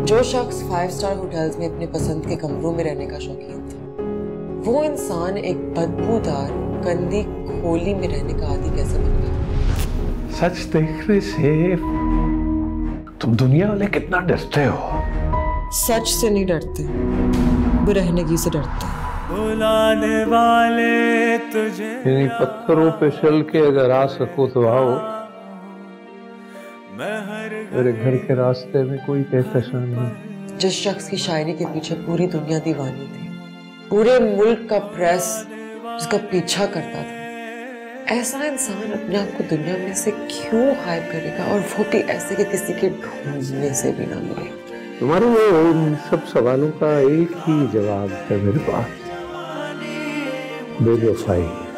जो शख्स 5 star hotels में अपने पसंद के कमरों में रहने का शौकीन था, वो इंसान एक बदबूदार गंदी खोली में रहने का आदी कैसे बन गया? सच देखने से तुम दुनिया वाले कितना डरते हो? सच से नहीं डरते, बुरहनगी से डरते। बुलाने वाले तुझे इन पत्थरों पे चल के अगर आ सको तो आओ। मेरे घर के रास्ते में कोई कहकशां नहीं। जिस शख्स की शायरी के पीछे पूरी दुनिया दीवानी थी, पूरे मुल्क का प्रेस उसका पीछा करता था, ऐसा इंसान अपने आप को दुनिया में से क्यों गायब करेगा, और वो भी ऐसे कि किसी के ढूंढने से भी ना मिले? तुम्हारे इन सब सवालों का एक ही जवाब है मेरे पास, बेवफाई।